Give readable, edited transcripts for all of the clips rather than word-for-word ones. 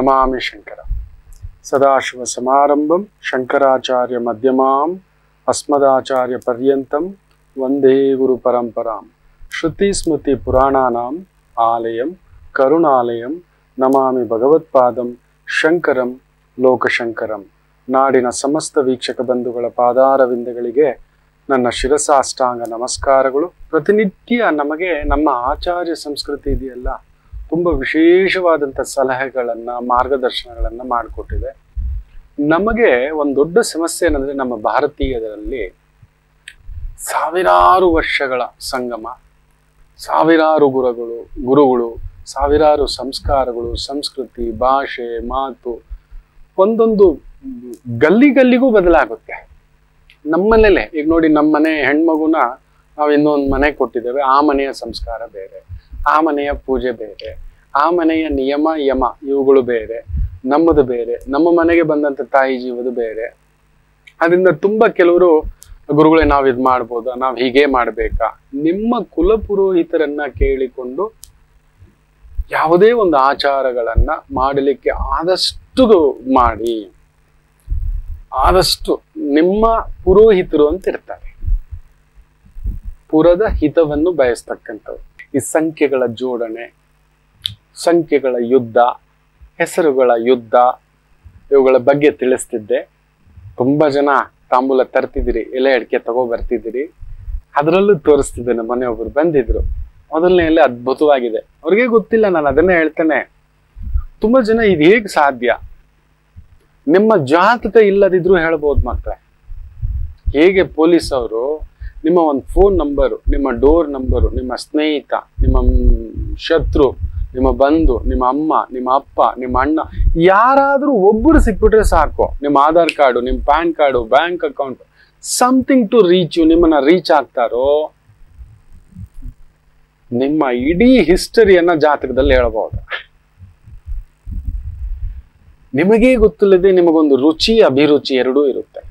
ನಮಾಮಿ ಶಂಕರ. ಸದಾಶಿವ ಸಮಾರಂಭಂ ಶಂಕರಾಚಾರ್ಯ ಮಧ್ಯಮಾಂ ಅಸ್ಮದಾಚಾರ್ಯ ಪರ್ಯಂತಂ ವಂದೇ ಗುರು ಪರಂಪರಾಂ. ಶ್ರುತಿ ಸ್ಮೃತಿ ಪುರಾಣಾನಾಂ ಆಲಯಂ ಕರುಣಾಲಯಂ ನಮಾಮಿ ಭಗವತ್ಪಾದಂ ಶಂಕರಂ ಲೋಕಶಂಕರಂ. ನಾಡಿನ ಸಮಸ್ತ ವೀಕ್ಷಕ ಬಂಧುಗಳ ಪಾದಾರವಿಂದಗಳಿಗೆ ನನ್ನ ಶಿರಸಾಷ್ಟಾಂಗ ನಮಸ್ಕಾರಗಳು. ಪ್ರತಿನಿತ್ಯ ನಮಗೆ ನಮ್ಮ ಆಚಾರ್ಯ ಸಂಸ್ಕೃತಿ ಇದೆಯಲ್ಲ, ತುಂಬ ವಿಶೇಷವಾದಂಥ ಸಲಹೆಗಳನ್ನು ಮಾರ್ಗದರ್ಶನಗಳನ್ನು ಮಾಡಿಕೊಟ್ಟಿದೆ. ನಮಗೆ ಒಂದು ದೊಡ್ಡ ಸಮಸ್ಯೆ ಏನಂದರೆ, ನಮ್ಮ ಭಾರತೀಯರಲ್ಲಿ ಸಾವಿರಾರು ವರ್ಷಗಳ ಸಂಗಮ, ಸಾವಿರಾರು ಗುರುಗಳು, ಸಾವಿರಾರು ಸಂಸ್ಕಾರಗಳು, ಸಂಸ್ಕೃತಿ, ಭಾಷೆ, ಮಾತು ಒಂದೊಂದು ಗಲ್ಲಿಗೂ ಬದಲಾಗುತ್ತೆ. ನಮ್ಮನೇಲೆ ಈಗ ನೋಡಿ, ನಮ್ಮ ಮನೆ ಹೆಣ್ಮಗುನ ನಾವು ಇನ್ನೊಂದು ಮನೆ ಕೊಟ್ಟಿದ್ದೇವೆ, ಆ ಮನೆಯ ಸಂಸ್ಕಾರ ಬೇರೆ, ಆ ಮನೆಯ ಪೂಜೆ ಬೇರೆ, ಆ ಮನೆಯ ನಿಯಮ ಯಮ ಇವುಗಳು ಬೇರೆ, ನಮ್ಮದು ಬೇರೆ, ನಮ್ಮ ಮನೆಗೆ ಬಂದಂಥ ತಾಯಿ ಜೀವದು ಬೇರೆ. ಅದರಿಂದ ತುಂಬ ಕೆಲವರು ಗುರುಗಳೇ ನಾವು ಇದು ಮಾಡ್ಬೋದಾ, ನಾವು ಹೀಗೆ ಮಾಡಬೇಕಾ, ನಿಮ್ಮ ಕುಲಪುರೋಹಿತರನ್ನ ಕೇಳಿಕೊಂಡು ಯಾವುದೇ ಒಂದು ಆಚಾರಗಳನ್ನ ಮಾಡಲಿಕ್ಕೆ ಆದಷ್ಟು ಮಾಡಿ. ಆದಷ್ಟು ನಿಮ್ಮ ಪುರೋಹಿತರು ಅಂತ ಇರ್ತಾರೆ, ಪುರದ ಹಿತವನ್ನು ಬಯಸ್ತಕ್ಕಂಥವ್ರು. ಈ ಸಂಖ್ಯೆಗಳ ಜೋಡಣೆ, ಸಂಖ್ಯೆಗಳ ಯುದ್ಧ, ಹೆಸರುಗಳ ಯುದ್ಧ, ಇವುಗಳ ಬಗ್ಗೆ ತಿಳಿಸ್ತಿದ್ದೆ. ತುಂಬ ಜನ ತಾಂಬೂಲ ತರ್ತಿದ್ದೀರಿ, ಎಲೆ ಅಡಿಕೆ ತಗೋ ಬರ್ತಿದ್ದೀರಿ. ಅದರಲ್ಲೂ ತೋರಿಸ್ತಿದ್ದೇನೆ. ಮನೆಯೊಬ್ಬರು ಬಂದಿದ್ರು, ಮೊದಲನೇ ಎಲೆ ಅದ್ಭುತವಾಗಿದೆ. ಅವ್ರಿಗೆ ಗೊತ್ತಿಲ್ಲ, ನಾನು ಅದನ್ನೇ ಹೇಳ್ತೇನೆ. ತುಂಬ ಜನ ಇದು ಹೇಗೆ ಸಾಧ್ಯ? ನಿಮ್ಮ ಜಾತಕ ಇಲ್ಲದಿದ್ರು ಹೇಳ್ಬೋದು ಮಕ್ಕಳೇ. ಹೇಗೆ ಪೊಲೀಸ್ ಅವರು ನಿಮ್ಮ ಒಂದು ಫೋನ್ ನಂಬರು, ನಿಮ್ಮ ಡೋರ್ ನಂಬರು, ನಿಮ್ಮ ಸ್ನೇಹಿತ, ನಿಮ್ಮ ಶತ್ರು, ನಿಮ್ಮ ಬಂಧು, ನಿಮ್ಮ ಅಮ್ಮ, ನಿಮ್ಮ ಅಪ್ಪ, ನಿಮ್ಮ ಅಣ್ಣ, ಯಾರಾದರೂ ಒಬ್ಬರು ಸಿಕ್ಬಿಟ್ರೆ ಸಾಕು, ನಿಮ್ಮ ಆಧಾರ್ ಕಾರ್ಡು, ನಿಮ್ಮ PAN card, bank account, something to reach you, ನಿಮ್ಮನ್ನ ರೀಚ್ ಆಗ್ತಾರೋ ನಿಮ್ಮ ಇಡೀ ಹಿಸ್ಟರಿಯನ್ನ ಜಾತಕದಲ್ಲಿ ಹೇಳಬಹುದು. ನಿಮಗೇ ಗೊತ್ತಿಲ್ಲದೆ ನಿಮಗೊಂದು ರುಚಿ ಅಭಿರುಚಿ ಎರಡೂ ಇರುತ್ತೆ.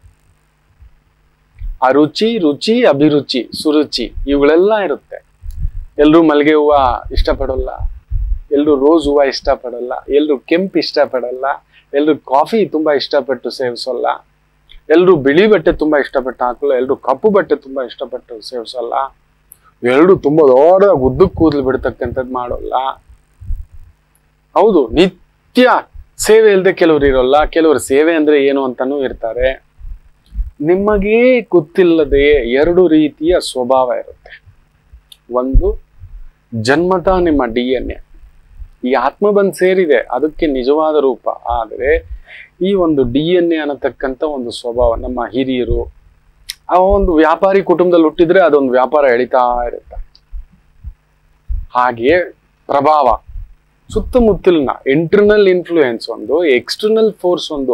ಅರುಚಿ, ರುಚಿ, ಅಭಿರುಚಿ, ಸುರುಚಿ ಇವುಗಳೆಲ್ಲ ಇರುತ್ತೆ. ಎಲ್ಲರೂ ಮಲ್ಲಿಗೆ ಹೂವು ಇಷ್ಟಪಡೋಲ್ಲ, ಎಲ್ಲರೂ ರೋಸ್ ಹೂವು ಇಷ್ಟಪಡಲ್ಲ, ಎಲ್ಲರೂ ಕೆಂಪು ಇಷ್ಟಪಡಲ್ಲ, ಎಲ್ಲರೂ ಕಾಫಿ ತುಂಬಾ ಇಷ್ಟಪಟ್ಟು ಸೇವಿಸೋಲ್ಲ, ಎಲ್ಲರೂ ಬಿಳಿ ಬಟ್ಟೆ ತುಂಬಾ ಇಷ್ಟಪಟ್ಟು ಹಾಕಲ್ಲ, ಎಲ್ಲರೂ ಕಪ್ಪು ಬಟ್ಟೆ ತುಂಬಾ ಇಷ್ಟಪಟ್ಟು ಸೇವಿಸೋಲ್ಲ, ಎರಡು ತುಂಬಾ ದೊಡ್ಡದಾಗಿ ಉದ್ದಕ್ಕೆ ಕೂದಲು ಬಿಡ್ತಕ್ಕಂಥದ್ದು ಮಾಡೋಲ್ಲ. ಹೌದು, ನಿತ್ಯ ಸೇವೆ ಇಲ್ಲದೆ ಕೆಲವರು ಇರೋಲ್ಲ, ಕೆಲವರು ಸೇವೆ ಅಂದ್ರೆ ಏನು ಅಂತಾನೂ ಇರ್ತಾರೆ. ನಿಮಗೇ ಗೊತ್ತಿಲ್ಲದೆ ಎರಡು ರೀತಿಯ ಸ್ವಭಾವ ಇರುತ್ತೆ. ಒಂದು ಜನ್ಮತ ನಿಮ್ಮ DNA, ಈ ಆತ್ಮ ಬಂದು ಸೇರಿದೆ, ಅದಕ್ಕೆ ನಿಜವಾದ ರೂಪ. ಆದರೆ ಈ ಒಂದು DNA ಅನ್ನತಕ್ಕಂಥ ಒಂದು ಸ್ವಭಾವ ನಮ್ಮ ಹಿರಿಯರು, ಆ ಒಂದು ವ್ಯಾಪಾರಿ ಕುಟುಂಬದಲ್ಲಿ ಹುಟ್ಟಿದ್ರೆ ಅದೊಂದು ವ್ಯಾಪಾರ ಎಳಿತಾ ಇರುತ್ತೆ. ಹಾಗೆಯೇ ಪ್ರಭಾವ, ಸುತ್ತಮುತ್ತಲಿನ ಇಂಟರ್ನಲ್ ಇನ್ಫ್ಲೂಯೆನ್ಸ್ ಒಂದು, ಎಕ್ಸ್ಟರ್ನಲ್ ಫೋರ್ಸ್ ಒಂದು.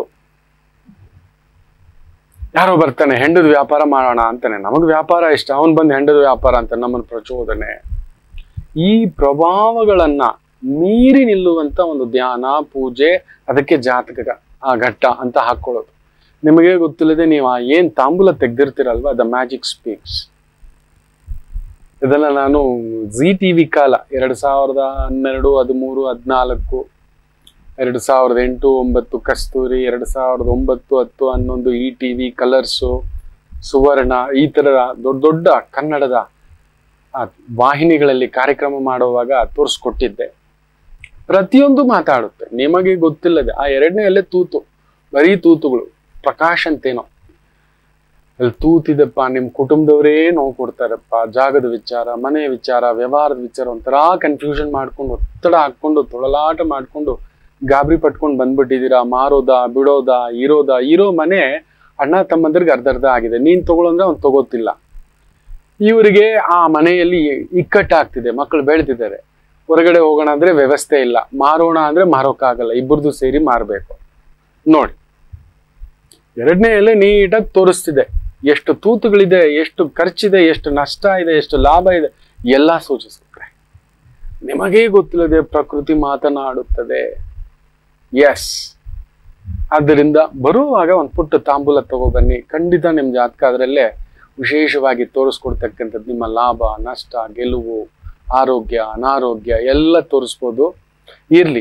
ಯಾರೋ ಬರ್ತಾನೆ, ಹೆಂಡದ ವ್ಯಾಪಾರ ಮಾಡೋಣ ಅಂತಾನೆ, ನಮಗ್ ವ್ಯಾಪಾರ ಇಷ್ಟ, ಅವನ್ ಬಂದು ಹೆಂಡದ ವ್ಯಾಪಾರ ಅಂತ ನಮ್ಮನ್ನು ಪ್ರಚೋದನೆ. ಈ ಪ್ರಭಾವಗಳನ್ನ ಮೀರಿ ನಿಲ್ಲುವಂತ ಒಂದು ಧ್ಯಾನ, ಪೂಜೆ, ಅದಕ್ಕೆ ಜಾತಕ ಆ ಘಟ್ಟ ಅಂತ ಹಾಕೊಳ್ಳೋದು. ನಿಮಗೆ ಗೊತ್ತಿಲ್ಲದೆ ನೀವು ಏನ್ ತಾಂಬೂಲ ತೆಗ್ದಿರ್ತೀರಲ್ವಾ, ದ ಮ್ಯಾಜಿಕ್ ಸ್ಪೀಕ್ಸ್. ಇದೆಲ್ಲ ನಾನು ಜಿ ಟಿವಿ ಕಾಲ 2012, 13, 14, 2008, 9 ಕಸ್ತೂರಿ, 2009, 10, 11 ಈ ಟಿವಿ, ಕಲರ್ಸು, ಸುವರ್ಣ, ಈ ತರ ದೊಡ್ಡ ದೊಡ್ಡ ಕನ್ನಡದ ವಾಹಿನಿಗಳಲ್ಲಿ ಕಾರ್ಯಕ್ರಮ ಮಾಡುವಾಗ ತೋರಿಸ್ಕೊಟ್ಟಿದ್ದೆ. ಪ್ರತಿಯೊಂದು ಮಾತಾಡುತ್ತೆ, ನಿಮಗೆ ಗೊತ್ತಿಲ್ಲದೆ. ಆ ಎರಡನೇ ಅಲ್ಲೇ ತೂತು, ಬರೀ ತೂತುಗಳು. ಪ್ರಕಾಶ್ ಅಂತೇನೋ ಅಲ್ಲಿ ತೂತಿದಪ್ಪ, ನಿಮ್ ಕುಟುಂಬದವರೇ ನೋವು ಕೊಡ್ತಾರಪ್ಪ, ಜಾಗದ ವಿಚಾರ, ಮನೆಯ ವಿಚಾರ, ವ್ಯವಹಾರದ ವಿಚಾರ, ಒಂಥರ ಕನ್ಫ್ಯೂಷನ್ ಮಾಡ್ಕೊಂಡು, ಒತ್ತಡ ಹಾಕೊಂಡು, ತೊಳಲಾಟ ಮಾಡ್ಕೊಂಡು, ಗಾಬರಿ ಪಟ್ಕೊಂಡು ಬಂದ್ಬಿಟ್ಟಿದ್ದೀರಾ. ಮಾರೋದಾ, ಬಿಡೋದಾ, ಇರೋ ಮನೆ ಅಣ್ಣ ತಮ್ಮಂದ್ರಿಗೆ ಅರ್ಧ ಆಗಿದೆ. ನೀನ್ ತಗೊಳಂದ್ರೆ ಅವ್ನು ತಗೋತಿಲ್ಲ. ಇವರಿಗೆ ಆ ಮನೆಯಲ್ಲಿ ಇಕ್ಕಟ್ಟಾಗ್ತಿದೆ, ಮಕ್ಕಳು ಬೆಳೆದಿದ್ದಾರೆ. ಹೊರಗಡೆ ಹೋಗೋಣ ಅಂದ್ರೆ ವ್ಯವಸ್ಥೆ ಇಲ್ಲ, ಮಾರೋಣ ಅಂದ್ರೆ ಮಾರೋಕ್ಕಾಗಲ್ಲ, ಇಬ್ಬರದು ಸೇರಿ ಮಾರಬೇಕು. ನೋಡಿ, ಎರಡನೇ ಎಲೆ ನೀಟಾಗಿ ತೋರಿಸ್ತಿದೆ, ಎಷ್ಟು ತೂತುಗಳಿದೆ, ಎಷ್ಟು ಖರ್ಚಿದೆ, ಎಷ್ಟು ನಷ್ಟ ಇದೆ, ಎಷ್ಟು ಲಾಭ ಇದೆ, ಎಲ್ಲ ಸೂಚಿಸುತ್ತೆ. ನಿಮಗೇ ಗೊತ್ತಿಲ್ಲದೆ ಪ್ರಕೃತಿ ಮಾತನಾಡುತ್ತದೆ. ಎಸ್, ಆದ್ದರಿಂದ ಬರುವಾಗ ಒಂದು ಪುಟ್ಟ ತಾಂಬೂಲ ತಗೊಬನ್ನಿ. ಖಂಡಿತ ನಿಮ್ ಜಾತಕ ಅದರಲ್ಲೇ ವಿಶೇಷವಾಗಿ ತೋರಿಸ್ಕೊಡ್ತಕ್ಕಂಥದ್ದು. ನಿಮ್ಮ ಲಾಭ, ನಷ್ಟ, ಗೆಲುವು, ಆರೋಗ್ಯ, ಅನಾರೋಗ್ಯ ಎಲ್ಲ ತೋರಿಸ್ಬೋದು. ಇರ್ಲಿ,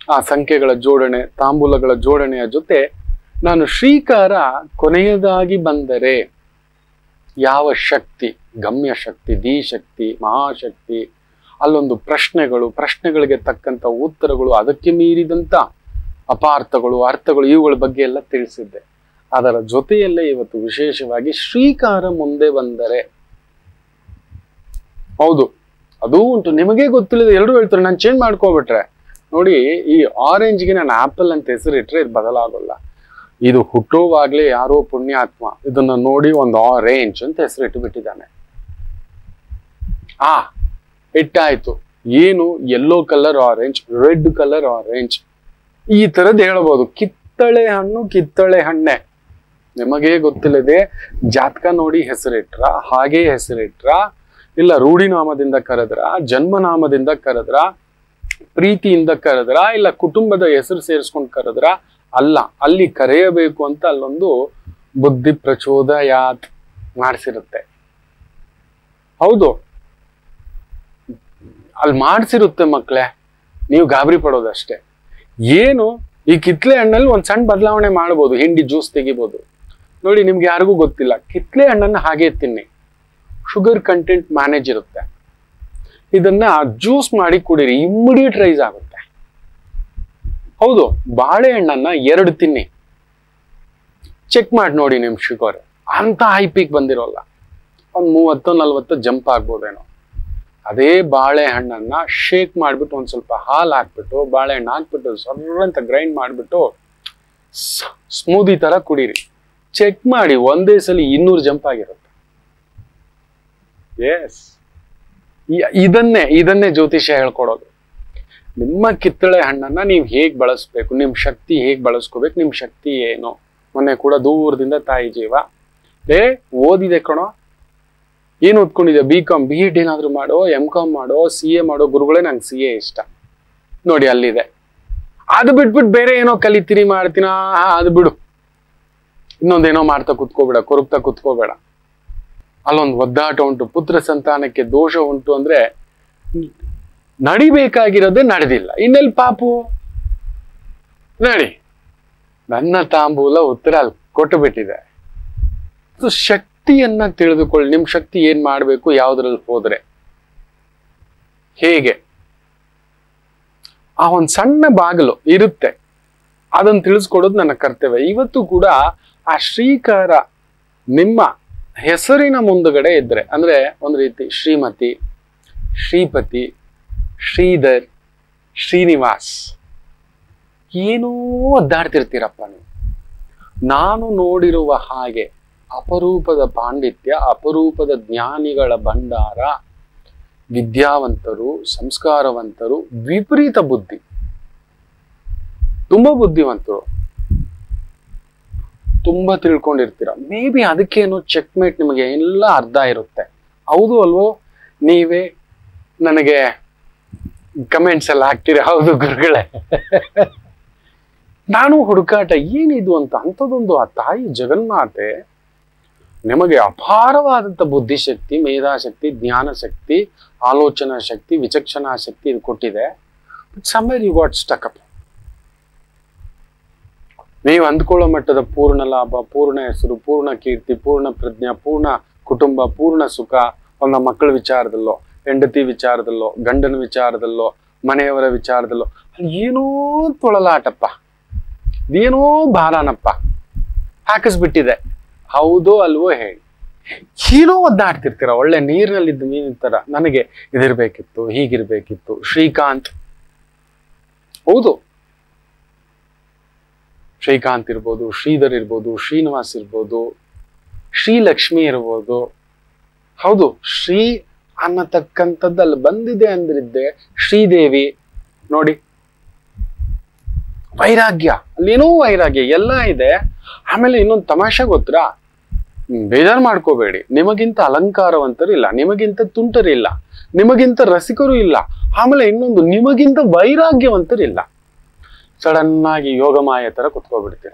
ಆ ಸಂಖ್ಯೆಗಳ ಜೋಡಣೆ, ತಾಂಬೂಲಗಳ ಜೋಡಣೆಯ ಜೊತೆ ನಾನು ಶ್ರೀಕಾರ ಕೊನೆಯದಾಗಿ ಬಂದರೆ ಯಾವ ಶಕ್ತಿ, ಗಮ್ಯ ಶಕ್ತಿ, ಧೀಶಕ್ತಿ, ಮಹಾಶಕ್ತಿ, ಅಲ್ಲೊಂದು ಪ್ರಶ್ನೆಗಳಿಗೆ ತಕ್ಕಂತ ಉತ್ತರಗಳು, ಅದಕ್ಕೆ ಮೀರಿದಂತ ಅಪಾರ್ಥಗಳು, ಅರ್ಥಗಳು, ಇವುಗಳ ಬಗ್ಗೆ ಎಲ್ಲ ತಿಳಿಸಿದ್ದೆ. ಅದರ ಜೊತೆಯಲ್ಲೇ ಇವತ್ತು ವಿಶೇಷವಾಗಿ ಶ್ರೀಕಾರ ಮುಂದೆ ಬಂದರೆ, ಹೌದು ಅದೂ ಉಂಟು. ನಿಮಗೇ ಗೊತ್ತಿಲ್ಲದೆ ಎಲ್ಲರೂ ಹೇಳ್ತಾರೆ ನಾನು ಚೇಂಜ್ ಮಾಡ್ಕೊಬಿಟ್ರೆ. ನೋಡಿ, ಈ ಆರೆಂಜ್ಗೆ ನಾನು ಆಪಲ್ ಅಂತ ಹೆಸರಿಟ್ರೆ ಇದು ಬದಲಾಗೋಲ್ಲ. ಇದು ಹುಟ್ಟುವಾಗ್ಲೇ ಯಾರೋ ಪುಣ್ಯಾತ್ಮ ಇದನ್ನ ನೋಡಿ ಒಂದು ಆರೆಂಜ್ ಅಂತ ಹೆಸರಿಟ್ಟು ಬಿಟ್ಟಿದ್ದಾನೆ. ಇಟ್ಟಾಯ್ತು. ಏನು yellow colour orange, red colour orange, ಈ ತರದ್ ಹೇಳ್ಬೋದು. ಕಿತ್ತಳೆ ಹಣ್ಣು ಕಿತ್ತಳೆ ಹಣ್ಣೆ. ನಿಮಗೇ ಗೊತ್ತಿಲ್ಲದೆ ಜಾತಕ ನೋಡಿ ಹೆಸರಿಟ್ರ, ಹಾಗೆ ಹೆಸರಿಟ್ರ, ಇಲ್ಲ ರೂಢಿನಾಮದಿಂದ ಕರೆದ್ರ, ಜನ್ಮನಾಮದಿಂದ ಕರೆದ್ರ, ಪ್ರೀತಿಯಿಂದ ಕರೆದ್ರ, ಇಲ್ಲ ಕುಟುಂಬದ ಹೆಸರು ಸೇರಿಸ್ಕೊಂಡು ಕರೆದ್ರ, ಅಲ್ಲ, ಅಲ್ಲಿ ಕರೆಯಬೇಕು ಅಂತ ಅಲ್ಲೊಂದು ಬುದ್ಧಿ ಪ್ರಚೋದಯಾತ್ ಮಾಡಿಸಿರುತ್ತೆ. ಹೌದು, ಅಲ್ಲಿ ಮಾಡಿಸಿರುತ್ತೆ ಮಕ್ಕಳೇ, ನೀವು ಗಾಬರಿ ಪಡೋದಷ್ಟೇ. ಏನು ಈ ಕಿತ್ಲೆ ಹಣ್ಣಲ್ಲಿ ಒಂದ್ ಸಣ್ಣ ಬದಲಾವಣೆ ಮಾಡ್ಬೋದು, ಹಿಂಡಿ ಜ್ಯೂಸ್ ತೆಗಿಬೋದು. ನೋಡಿ, ನಿಮ್ಗೆ ಯಾರಿಗೂ ಗೊತ್ತಿಲ್ಲ, ಕಿತ್ಲೆ ಹಣ್ಣನ್ನ ಹಾಗೆ ತಿನ್ನಿ, ಶುಗರ್ ಕಂಟೆಂಟ್ ಮ್ಯಾನೇಜ್ ಇರುತ್ತೆ. ಇದನ್ನ ಜ್ಯೂಸ್ ಮಾಡಿ ಕುಡೀರಿ, ಇಮ್ಮಿಡಿಯೇಟ್ ರೈಸ್ ಆಗುತ್ತೆ. ಹೌದು, ಬಾಳೆಹಣ್ಣನ್ನ 2 ತಿನ್ನಿ, ಚೆಕ್ ಮಾಡಿ ನೋಡಿ ನಿಮ್ ಶುಗರ್ ಅಂತ ಹೈ ಪೀಕ್ ಬಂದಿರೋಲ್ಲ, ಒಂದ್ 30-40 ಜಂಪ್ ಆಗ್ಬೋದೇನೋ. ಅದೇ ಬಾಳೆಹಣ್ಣನ್ನ ಶೇಕ್ ಮಾಡ್ಬಿಟ್ಟು ಒಂದ್ ಸ್ವಲ್ಪ ಹಾಲು ಹಾಕ್ಬಿಟ್ಟು, ಬಾಳೆಹಣ್ಣು ಹಾಕ್ಬಿಟ್ಟು ಸರ್ರ ಅಂತ ಗ್ರೈಂಡ್ ಮಾಡ್ಬಿಟ್ಟು ಸ್ಮೂದಿ ತರ ಕುಡೀರಿ, ಚೆಕ್ ಮಾಡಿ ಒಂದೇ ಸಲ 200 ಜಂಪ್ ಆಗಿರುತ್ತೆ. ಎಸ್, ಇದನ್ನೇ ಜ್ಯೋತಿಷ್ಯ ಹೇಳ್ಕೊಡೋದು. ನಿಮ್ಮ ಕಿತ್ತಳೆ ಹಣ್ಣನ್ನ ನೀವು ಹೇಗ್ ಬಳಸ್ಬೇಕು, ನಿಮ್ ಶಕ್ತಿ ಹೇಗ್ ಬಳಸ್ಕೋಬೇಕು, ನಿಮ್ ಶಕ್ತಿ ಏನು. ಮೊನ್ನೆ ಕೂಡ ದೂರದಿಂದ ತಾಯಿ ಜೀವ, ಓದಿದೆ ಕಣೋ, ಏನು ಓದ್ಕೊಂಡಿದ್ಯಾ, BCom BEd ಏನಾದ್ರು ಮಾಡೋ, MCom ಮಾಡೋ, CA ಮಾಡೋ. ಗುರುಗಳೇ, ನಂಗೆ CA ಇಷ್ಟ. ನೋಡಿ ಅಲ್ಲಿದೆ. ಅದು ಬಿಟ್ಬಿಟ್ಟು ಬೇರೆ ಏನೋ ಕಲಿತೀರಿ ಮಾಡ್ತೀನ, ಅದು ಬಿಡು, ಇನ್ನೊಂದೇನೋ ಮಾಡ್ತಾ ಕುತ್ಕೋಬೇಡ, ಕೊರಗ್ತಾ ಕುತ್ಕೋಬೇಡ. ಅಲ್ಲೊಂದು ಒದ್ದಾಟ ಉಂಟು, ಪುತ್ರ ಸಂತಾನಕ್ಕೆ ದೋಷ ಉಂಟು ಅಂದ್ರೆ ನಡಿಬೇಕಾಗಿರೋದೇ ನಡೆದಿಲ್ಲ, ಇನ್ನೆಲ್ಲಿ ಪಾಪು ನಡಿ. ನನ್ನ ತಾಂಬೂಲ ಉತ್ತರ ಅಲ್ಲಿ ಕೊಟ್ಟು ಬಿಟ್ಟಿದೆ. ಶಕ್ತಿಯನ್ನ ತಿಳಿದುಕೊಳ್ಳಿ, ನಿಮ್ ಶಕ್ತಿ ಏನ್ ಮಾಡ್ಬೇಕು, ಯಾವ್ದ್ರಲ್ಲಿ ಹೋದ್ರೆ ಹೇಗೆ. ಆ ಒಂದ್ ಸಣ್ಣ ಬಾಗಿಲು ಇರುತ್ತೆ, ಅದನ್ನ ತಿಳಿಸ್ಕೊಡೋದು ನನ್ನ ಕರ್ತವ್ಯ. ಇವತ್ತು ಕೂಡ ಆ ಶ್ರೀಕಾರ ನಿಮ್ಮ ಹೆಸರಿನ ಮುಂದುಗಡೆ ಇದ್ರೆ, ಅಂದ್ರೆ ಒಂದ್ ರೀತಿ ಶ್ರೀಮತಿ, ಶ್ರೀಪತಿ, ಶ್ರೀಧರ್, ಶ್ರೀನಿವಾಸ್, ಏನೋ ಒದ್ದಾಡ್ತಿರ್ತೀರಪ್ಪ ನೀವು. ನಾನು ನೋಡಿರುವ ಹಾಗೆ ಅಪರೂಪದ ಪಾಂಡಿತ್ಯ, ಅಪರೂಪದ ಜ್ಞಾನಿಗಳ ಭಂಡಾರ, ವಿದ್ಯಾವಂತರು, ಸಂಸ್ಕಾರವಂತರು, ವಿಪರೀತ ಬುದ್ಧಿ, ತುಂಬಾ ಬುದ್ಧಿವಂತರು, ತುಂಬಾ ತಿಳ್ಕೊಂಡಿರ್ತೀರ. ಮೇ ಬಿ ಅದಕ್ಕೇನೋ ಚೆಕ್ಮೇಟ್ ನಿಮಗೆ ಎಲ್ಲ ಅರ್ಧ ಇರುತ್ತೆ. ಹೌದು ಅಲ್ವೋ? ನೀವೇ ನನಗೆ ಕಮೆಂಟ್ಸ್ ಎಲ್ಲ ಹಾಕ್ತೀರಿ, ಹೌದು ಗುರುಗಳೇ. ನಾನು ಹುಡುಕಾಟ ಏನಿದು ಅಂತ, ಅಂಥದ್ದೊಂದು ಆ ತಾಯಿ ಜಗನ್ಮಾತೆ ನಿಮಗೆ ಅಪಾರವಾದಂಥ ಬುದ್ಧಿಶಕ್ತಿ, ಮೇಧಾಶಕ್ತಿ, ಜ್ಞಾನ ಶಕ್ತಿ, ಆಲೋಚನಾ ಶಕ್ತಿ, ವಿಚಕ್ಷಣಾ ಶಕ್ತಿ ಇದು ಕೊಟ್ಟಿದೆ. Somewhere you got stuck up. ನೀವು ಅಂದ್ಕೊಳ್ಳೋ ಮಟ್ಟದ ಪೂರ್ಣ ಲಾಭ, ಪೂರ್ಣ ಹೆಸರು, ಪೂರ್ಣ ಕೀರ್ತಿ, ಪೂರ್ಣ ಪ್ರಜ್ಞಾ, ಪೂರ್ಣ ಕುಟುಂಬ, ಪೂರ್ಣ ಸುಖ, ಒಂದ ಮಕ್ಕಳ ವಿಚಾರದಲ್ಲೋ, ಹೆಂಡತಿ ವಿಚಾರದಲ್ಲೋ, ಗಂಡನ ವಿಚಾರದಲ್ಲೋ, ಮನೆಯವರ ವಿಚಾರದಲ್ಲೋ, ಅಲ್ಲಿ ಏನೋ ತೊಳಲಾಟಪ್ಪ, ಇದೇನೋ ಭಾರನಪ್ಪ ಹಾಕಿಸ್ಬಿಟ್ಟಿದೆ. ಹೌದೋ ಅಲ್ವೋ ಹೇಳಿ, ಏನೋ ಒದ್ದಾಡ್ತಿರ್ತೀರ. ಒಳ್ಳೆ ನೀರಿನಲ್ಲಿದ್ದ ಮೀನಿನ ತರ, ನನಗೆ ಇದಿರ್ಬೇಕಿತ್ತು, ಹೀಗಿರ್ಬೇಕಿತ್ತು. ಶ್ರೀಕಾಂತ್, ಹೌದು, ಶ್ರೀಕಾಂತ್ ಇರ್ಬೋದು, ಶ್ರೀಧರ್ ಇರ್ಬೋದು, ಶ್ರೀನಿವಾಸ್ ಇರ್ಬೋದು, ಶ್ರೀಲಕ್ಷ್ಮಿ ಇರ್ಬೋದು. ಹೌದು, ಶ್ರೀ ಅನ್ನತಕ್ಕಂಥದ್ದು ಅಲ್ಲಿ ಬಂದಿದೆ ಅಂದ್ರಿದ್ದೆ. ಶ್ರೀದೇವಿ ನೋಡಿ, ವೈರಾಗ್ಯ, ಅಲ್ಲೇನೋ ವೈರಾಗ್ಯ ಎಲ್ಲ ಇದೆ. ಆಮೇಲೆ ಇನ್ನೊಂದು ತಮಾಷೆ ಗೊತ್ತಾ, ಬೇಜಾರು ಮಾಡ್ಕೋಬೇಡಿ, ನಿಮಗಿಂತ ಅಲಂಕಾರವಂತರು ಇಲ್ಲ, ನಿಮಗಿಂತ ತುಂಟರು ಇಲ್ಲ, ನಿಮಗಿಂತ ರಸಿಕರು ಇಲ್ಲ, ಆಮೇಲೆ ಇನ್ನೊಂದು ನಿಮಗಿಂತ ವೈರಾಗ್ಯವಂತರು ಇಲ್ಲ. ಸಡನ್ ಆಗಿ ಯೋಗಮಾಯ ತರ ಕುತ್ಕೋಬಿಡ್ತೀರ.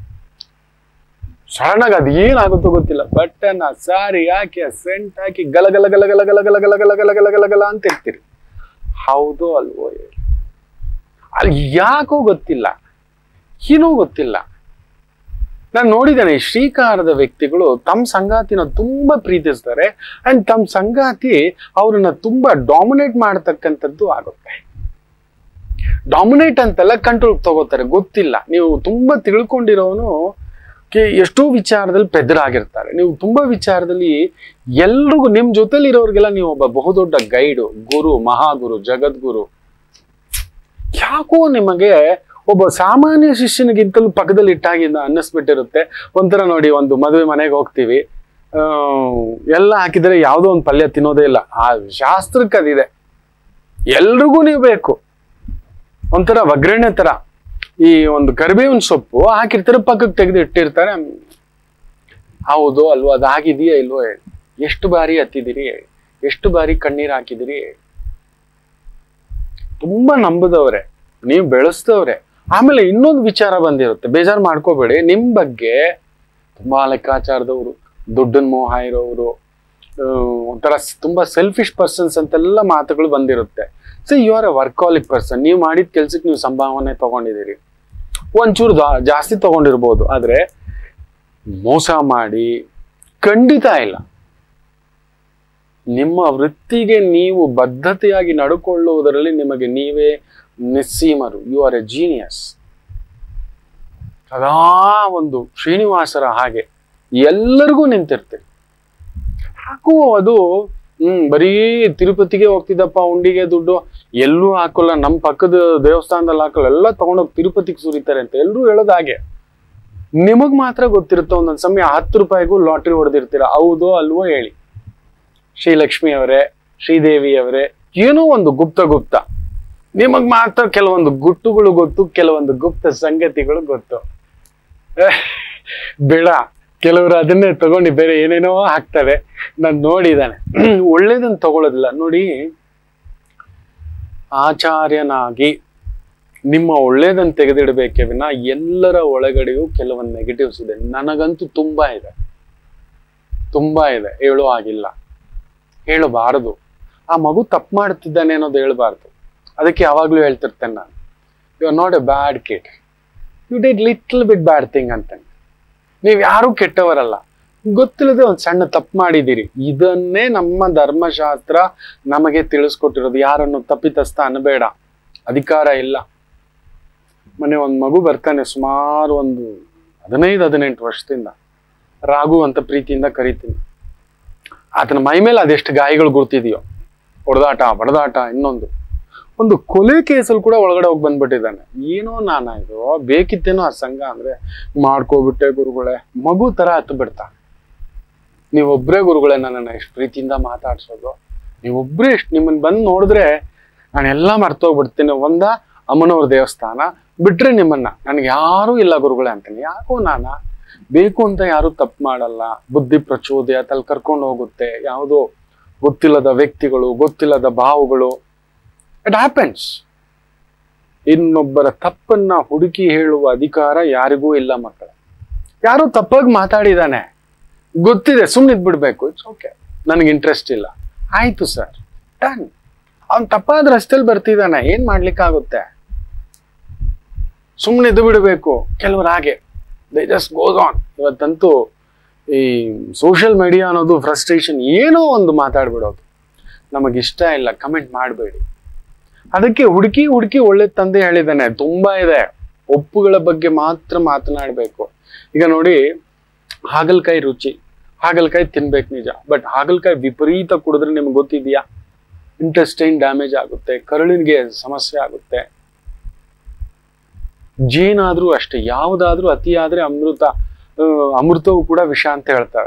ಸಡನ್ ಆಗಿ ಅದು ಏನಾಗುತ್ತೋ ಗೊತ್ತಿಲ್ಲ, ಬಟ್ಟನ್ನ ಸಾರಿ ಹಾಕಿ, ಸೆಂಟ್ ಹಾಕಿ, ಗಲಗಲ ಗಲಗಲ ಗಲಗಲ ಗಲಗಲ ಗಲಗಲ ಗಲಗಲ ಅಂತ ಇರ್ತೀರಿ. ಹೌದು ಅಲ್ವೋ ಹೇಳಿ? ಅಲ್ಲಿ ಯಾಕೋ ಗೊತ್ತಿಲ್ಲ, ಏನೂ ಗೊತ್ತಿಲ್ಲ. ನಾನು ನೋಡಿದ್ದೇನೆ, ಈ ಶ್ರೀಕಾರದ ವ್ಯಕ್ತಿಗಳು ತಮ್ಮ ಸಂಗಾತಿನ ತುಂಬಾ ಪ್ರೀತಿಸ್ತಾರೆ ಅಂಡ್ ತಮ್ಮ ಸಂಗಾತಿ ಅವ್ರನ್ನ ತುಂಬಾ ಡಾಮಿನೇಟ್ ಮಾಡತಕ್ಕಂಥದ್ದು ಆಗುತ್ತೆ. ಡಾಮಿನೇಟ್ ಅಂತೆಲ್ಲ ಕಂಟ್ರೋಲ್ ತಗೋತಾರೆ, ಗೊತ್ತಿಲ್ಲ. ನೀವು ತುಂಬಾ ತಿಳ್ಕೊಂಡಿರೋನು ಎಷ್ಟೋ ವಿಚಾರದಲ್ಲಿ ಪೆದರಾಗಿರ್ತಾರೆ. ನೀವು ತುಂಬಾ ವಿಚಾರದಲ್ಲಿ ಎಲ್ರಿಗೂ ನಿಮ್ ಜೊತೆಲಿ ಇರೋರಿಗೆಲ್ಲ ನೀವು ಒಬ್ಬ ಬಹುದೊಡ್ಡ ಗೈಡು, ಗುರು, ಮಹಾಗುರು, ಜಗದ್ಗುರು. ಯಾಕೋ ನಿಮಗೆ ಒಬ್ಬ ಸಾಮಾನ್ಯ ಶಿಷ್ಯನಿಗಿಂತಲೂ ಪಕ್ಕದಲ್ಲಿ ಇಟ್ಟಾಗಿಂದ ಅನ್ನಿಸ್ಬಿಟ್ಟಿರುತ್ತೆ. ಒಂಥರ ನೋಡಿ, ಒಂದು ಮದುವೆ ಮನೆಗೆ ಹೋಗ್ತೀವಿ, ಎಲ್ಲ ಹಾಕಿದ್ರೆ ಯಾವುದೋ ಒಂದು ಪಲ್ಯ ತಿನ್ನೋದೇ ಇಲ್ಲ. ಆ ಶಾಸ್ತ್ರಕ್ಕೆ ಅದಿದೆ, ಎಲ್ರಿಗೂ ನೀವು ಬೇಕು. ಒಂಥರ ಒಗ್ಗರಣೆ ತರ ಈ ಒಂದು ಕರಿಬೇವಿನ ಸೊಪ್ಪು ಹಾಕಿರ್ತಾರೆ, ಪಕ್ಕಕ್ಕೆ ತೆಗೆದು ಇಟ್ಟಿರ್ತಾರೆ. ಹೌದು ಅಲ್ವೋ, ಅದಾಗಿದೆಯಾ ಇಲ್ವೋ ಹೇಳಿ, ಎಷ್ಟು ಬಾರಿ ಹತ್ತಿದಿರಿ, ಎಷ್ಟು ಬಾರಿ ಕಣ್ಣೀರ್ ಹಾಕಿದಿರಿ. ತುಂಬಾ ನಂಬದವ್ರೆ, ನೀವು ಬೆಳೆಸ್ತವ್ರೆ. ಆಮೇಲೆ ಇನ್ನೊಂದು ವಿಚಾರ ಬಂದಿರುತ್ತೆ, ಬೇಜಾರು ಮಾಡ್ಕೋಬೇಡಿ. ನಿಮ್ ಬಗ್ಗೆ ತುಂಬಾ ಲೆಕ್ಕಾಚಾರದವರು, ದುಡ್ಡನ್ ಮೋಹ ಇರೋರು, ಒಂಥರ ತುಂಬಾ ಸೆಲ್ಫಿಶ್ ಪರ್ಸನ್ಸ್ ಅಂತೆಲ್ಲ ಮಾತುಗಳು ಬಂದಿರುತ್ತೆ. So you are a workaholic person. ನೀವು ಮಾಡಿದ ಕೆಲ್ಸಕ್ಕೆ ನೀವು ಸಂಭಾವನೆ ತಗೊಂಡಿದ್ದೀರಿ, ಒಂಚೂರು ಜಾಸ್ತಿ ತಗೊಂಡಿರ್ಬೋದು, ಆದ್ರೆ ಮೋಸ ಮಾಡಿ ಖಂಡಿತ ಇಲ್ಲ. ನಿಮ್ಮ ವೃತ್ತಿಗೆ ನೀವು ಬದ್ಧತೆಯಾಗಿ ನಡ್ಕೊಳ್ಳುವುದರಲ್ಲಿ ನಿಮಗೆ ನೀವೇ ನಿಸ್ಸೀಮರು. You are a genius. ಅದಾ ಒಂದು ಶ್ರೀನಿವಾಸರ ಹಾಗೆ ಎಲ್ಲರಿಗೂ ನಿಂತಿರ್ತೀರಿ. ಹಾಕುವ ಅದು ಬರೀ ತಿರುಪತಿಗೆ ಹೋಗ್ತಿದ್ದಪ್ಪ, ಉಂಡಿಗೆ ದುಡ್ಡು ಎಲ್ಲೂ ಹಾಕೋಲ್ಲ, ನಮ್ಮ ಪಕ್ಕದ ದೇವಸ್ಥಾನದಲ್ಲಿ ಹಾಕಲ್ಲ, ಎಲ್ಲ ತಗೊಂಡೋಗಿ ತಿರುಪತಿಗೆ ಸುರಿತಾರೆ ಅಂತ ಎಲ್ರು ಹೇಳೋದು ಹಾಗೆ. ನಿಮಗ್ ಮಾತ್ರ ಗೊತ್ತಿರುತ್ತೆ. ಒಂದೊಂದ್ ಸಮಯ 10 ರೂಪಾಯಿಗೂ ಲಾಟ್ರಿ ಹೊಡೆದಿರ್ತೀರ. ಹೌದೋ ಅಲ್ವೋ ಹೇಳಿ. ಶ್ರೀಲಕ್ಷ್ಮಿ ಅವರೇ, ಶ್ರೀದೇವಿ ಅವರೇ, ಏನೋ ಒಂದು ಗುಪ್ತ ನಿಮಗ್ ಮಾತ್ರ ಕೆಲವೊಂದು ಗುಟ್ಟುಗಳು ಗೊತ್ತು, ಕೆಲವೊಂದು ಗುಪ್ತ ಸಂಗತಿಗಳು ಗೊತ್ತು. ಬೇಡ, ಕೆಲವರು ಅದನ್ನೇ ತಗೊಂಡು ಬೇರೆ ಏನೇನೋ ಹಾಕ್ತಾರೆ. ನಾನು ನೋಡಿದ್ದಾನೆ. ಒಳ್ಳೇದನ್ನ ತಗೊಳ್ಳೋದಿಲ್ಲ. ನೋಡಿ, ಆಚಾರ್ಯನಾಗಿ ನಿಮ್ಮ ಒಳ್ಳೇದನ್ನ ತೆಗೆದಿಡ್ಬೇಕೇ ವಿನ ಎಲ್ಲರ ಒಳಗಡೆಯೂ ಕೆಲವೊಂದು ನೆಗೆಟಿವ್ಸ್ ಇದೆ. ನನಗಂತೂ ತುಂಬಾ ಇದೆ. ಹೇಳೋ ಆಗಿಲ್ಲ, ಹೇಳಬಾರದು. ಆ ಮಗು ತಪ್ಪು ಮಾಡ್ತಿದ್ದಾನೆ ಅನ್ನೋದು ಹೇಳ್ಬಾರ್ದು. ಅದಕ್ಕೆ ಯಾವಾಗ್ಲೂ ಹೇಳ್ತಿರ್ತೇನೆ ನಾನು, you are not a bad kid, you did little bit bad thing ಅಂತ. ನೀವ್ ಯಾರು ಕೆಟ್ಟವರಲ್ಲ, ಗೊತ್ತಿಲ್ಲದೆ ಒಂದು ಸಣ್ಣ ತಪ್ಪು ಮಾಡಿದ್ದೀರಿ. ಇದನ್ನೇ ನಮ್ಮ ಧರ್ಮಶಾಸ್ತ್ರ ನಮಗೆ ತಿಳಿಸ್ಕೊಟ್ಟಿರೋದು. ಯಾರನ್ನು ತಪ್ಪಿತಸ್ಥ ಅನ್ನಬೇಡ, ಅಧಿಕಾರ ಇಲ್ಲ. ಮೊನ್ನೆ ಒಂದು ಮಗು ಬರ್ತಾನೆ, ಸುಮಾರು ಒಂದು 15-18 ವರ್ಷದಿಂದ. ರಾಘು ಅಂತ ಪ್ರೀತಿಯಿಂದ ಕರಿತೀನಿ. ಆತನ ಮೈ ಮೇಲೆ ಅದೆಷ್ಟು ಗಾಯಗಳು ಗುರ್ತಿದೆಯೋ, ಹೊಡೆದಾಟ, ಬಡದಾಟ, ಒಂದು ಕೊಲೆ ಕೇಸಲ್ಲಿ ಕೂಡ ಒಳಗಡೆ ಹೋಗಿ ಬಂದ್ಬಿಟ್ಟಿದ್ದಾನೆ. ಏನೋ ಇದು ಬೇಕಿತ್ತೇನೋ ಆ ಸಂಘ ಅಂದ್ರೆ ಮಾಡ್ಕೋಬಿಟ್ಟೆ ಗುರುಗಳೇ. ಮಗು ತರ ಹತ್ತು ಬಿಡ್ತಾ. ನೀವೊಬ್ರೇ ಗುರುಗಳೇ ನನ್ನನ್ನ ಎಷ್ಟು ಪ್ರೀತಿಯಿಂದ ಮಾತಾಡ್ಸೋದು. ನೀವೊಬ್ರೇ ಎಷ್ಟು, ನಿಮ್ಮನ್ನ ಬಂದು ನೋಡಿದ್ರೆ ನಾನೆಲ್ಲ ಮರ್ತೋಗ್ಬಿಡ್ತೀನಿ. ಅಮ್ಮನವ್ರ ದೇವಸ್ಥಾನ ಬಿಟ್ರೆ ನಿಮ್ಮನ್ನ ನನ್ಗೆ ಯಾರೂ ಇಲ್ಲ ಗುರುಗಳೇ ಅಂತೀನಿ. ಯಾಕೋ ಬೇಕು ಅಂತ ಯಾರು ತಪ್ಪು ಮಾಡಲ್ಲ. ಬುದ್ಧಿ ಪ್ರಚೋದಯ ಅಲ್ಲಿ ಕರ್ಕೊಂಡು ಹೋಗುತ್ತೆ. ಯಾವುದೋ ಗೊತ್ತಿಲ್ಲದ ವ್ಯಕ್ತಿಗಳು, ಗೊತ್ತಿಲ್ಲದ ಭಾವಗಳು. It happens. ಇನ್ನೊಬ್ಬರ ತಪ್ಪನ್ನ ಹುಡುಕಿ ಹೇಳುವ ಅಧಿಕಾರ ಯಾರಿಗೂ ಇಲ್ಲ ಮಕ್ಕಳ. ಯಾರೋ ತಪ್ಪಾಗಿ ಮಾತಾಡಿದಾನೆ, ಗೊತ್ತಿದೆ, ಸುಮ್ಮನೆ ಇದ್ಬಿಡ್ಬೇಕು. ಇಟ್ಸ್ ಓಕೆ, ನನಗೆ ಇಂಟ್ರೆಸ್ಟ್ ಇಲ್ಲ, ಆಯ್ತು ಸರ್, ಡನ್. ಅವ್ನು ತಪ್ಪಾದ ರಸ್ತೆಯಲ್ಲಿ ಬರ್ತಿದ್ದಾನೆ, ಏನ್ ಮಾಡ್ಲಿಕ್ಕಾಗುತ್ತೆ? ಸುಮ್ಮನೆ ಇದ್ದು ಬಿಡಬೇಕು. ಕೆಲವರು ಹಾಗೆ ದೇ ಜಸ್ಟ್ ಗೋಸ್ ಆನ್. ಇವತ್ತಂತೂ ಈ ಸೋಷಿಯಲ್ ಮೀಡಿಯಾ ಅನ್ನೋದು ಫ್ರಸ್ಟ್ರೇಷನ್, ಏನೋ ಒಂದು ಮಾತಾಡ್ಬಿಡೋದು ನಮಗಿಷ್ಟ ಇಲ್ಲ. ಕಮೆಂಟ್ ಮಾಡಬೇಡಿ. ಅದಕ್ಕೆ ಹುಡುಕಿ ಒಳ್ಳೆ ತಂದೆ ಹೇಳಿದ್ದಾನೆ. ತುಂಬಾ ಇದೆ. ಒಪ್ಪುಗಳ ಬಗ್ಗೆ ಮಾತ್ರ ಮಾತನಾಡಬೇಕು. ಈಗ ನೋಡಿ, ಹಾಗಲಕಾಯಿ ರುಚಿ, ಹಾಗಲಕಾಯಿ ತಿನ್ಬೇಕು ನಿಜ. ಬಟ್ ಹಾಗಲಕಾಯಿ ವಿಪರೀತ ಕುಡಿದ್ರೆ ನಿಮ್ಗೆ ಗೊತ್ತಿದೆಯಾ, ಇಂಟೆಸ್ಟೈನ್ ಡ್ಯಾಮೇಜ್ ಆಗುತ್ತೆ, ಕರುಳಿಗೆ ಸಮಸ್ಯೆ ಆಗುತ್ತೆ. ಜೇನಾದ್ರೂ ಅಷ್ಟೇ, ಯಾವುದಾದ್ರೂ ಅತಿಯಾದ್ರೆ ಅಮೃತವು ಕೂಡ ವಿಷ ಅಂತ ಹೇಳ್ತಾರೆ.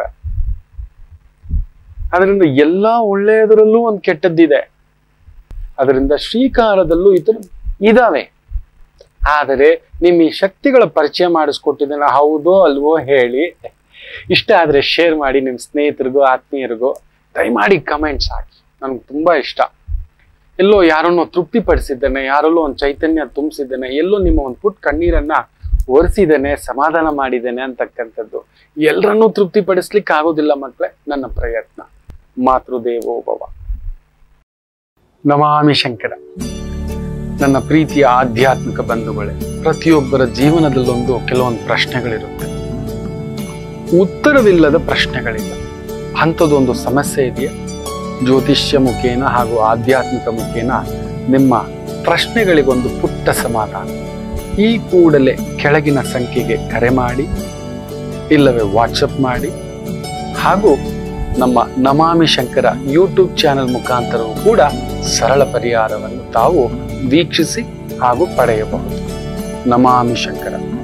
ಅದರಿಂದ ಎಲ್ಲಾ ಒಳ್ಳೆಯದರಲ್ಲೂ ಒಂದು ಕೆಟ್ಟದ್ದಿದೆ. ಅದರಿಂದ ಶ್ರೀಕಾರದಲ್ಲೂ ಇದಾವೆ. ಆದರೆ ನಿಮ್ಮ ಈ ಶಕ್ತಿಗಳ ಪರಿಚಯ ಮಾಡಿಸ್ಕೊಟ್ಟಿದ್ದೇನೆ, ಹೌದೋ ಅಲ್ವೋ ಹೇಳಿ. ಇಷ್ಟ ಆದ್ರೆ ಶೇರ್ ಮಾಡಿ ನಿಮ್ಮ ಸ್ನೇಹಿತರಿಗೂ ಆತ್ಮೀಯರಿಗೂ. ದಯಮಾಡಿ ಕಮೆಂಟ್ಸ್ ಹಾಕಿ. ನನಗೆ ತುಂಬಾ ಇಷ್ಟ. ಎಲ್ಲೋ ಯಾರನ್ನೋ ತೃಪ್ತಿ ಪಡಿಸಿದ್ದೇನೆ, ಯಾರಲ್ಲೋ ಒಂದು ಚೈತನ್ಯ ತುಂಬಿಸಿದ್ದೇನೆ, ಎಲ್ಲೋ ನಿಮ್ಮ ಒಂದು ಪುಟ್ಟ ಕಣ್ಣೀರನ್ನ ಒರೆಸಿದ್ದೇನೆ, ಸಮಾಧಾನ ಮಾಡಿದ್ದೇನೆ ಅಂತಕ್ಕಂಥದ್ದು. ಎಲ್ಲರನ್ನೂ ತೃಪ್ತಿ ಪಡಿಸ್ಲಿಕ್ಕೆ ಆಗೋದಿಲ್ಲ ಮಕ್ಕಳೇ. ನನ್ನ ಪ್ರಯತ್ನ. ಮಾತೃದೇವೋ ಭವ. ನಮಾಮಿ ಶಂಕರ. ನನ್ನ ಪ್ರೀತಿಯ ಆಧ್ಯಾತ್ಮಿಕ ಬಂಧುಗಳೇ, ಪ್ರತಿಯೊಬ್ಬರ ಜೀವನದಲ್ಲೊಂದು ಕೆಲವೊಂದು ಪ್ರಶ್ನೆಗಳಿರುತ್ತೆ. ಉತ್ತರವಿಲ್ಲದ ಪ್ರಶ್ನೆಗಳಿಲ್ಲ. ಅಂಥದ್ದೊಂದು ಸಮಸ್ಯೆ ಇದೆಯಾ? ಜ್ಯೋತಿಷ್ಯ ಮುಖೇನ ಹಾಗೂ ಆಧ್ಯಾತ್ಮಿಕ ಮುಖೇನ ನಿಮ್ಮ ಪ್ರಶ್ನೆಗಳಿಗೊಂದು ಪುಟ್ಟ ಸಮಾಧಾನ. ಈ ಕೂಡಲೇ ಕೆಳಗಿನ ಸಂಖ್ಯೆಗೆ ಕರೆ ಮಾಡಿ, ಇಲ್ಲವೇ ವಾಟ್ಸಪ್ ಮಾಡಿ, ಹಾಗೂ ನಮ್ಮ ನಮಾಮಿ ಶಂಕರ ಯೂಟ್ಯೂಬ್ ಚಾನೆಲ್ ಮುಖಾಂತರವೂ ಕೂಡ ಸರಳ ಪರಿಹಾರವನ್ನು ತಾವು ವೀಕ್ಷಿಸಿ ಹಾಗೂ ಪಡೆಯಬಹುದು. ನಮಾಮಿ ಶಂಕರ.